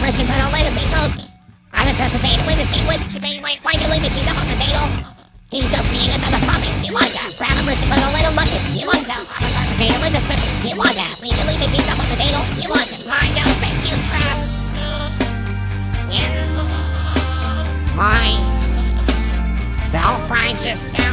person put a little bit of I can touch a vein with the sequence. Why do you leave the piece up on the table? You don't need another puppet. You want to grab a person put a little bucket. You want to I'm a touch a vein with the circuit. You want to we can leave the piece up on the table. You want to I don't think you trust in my self-righteous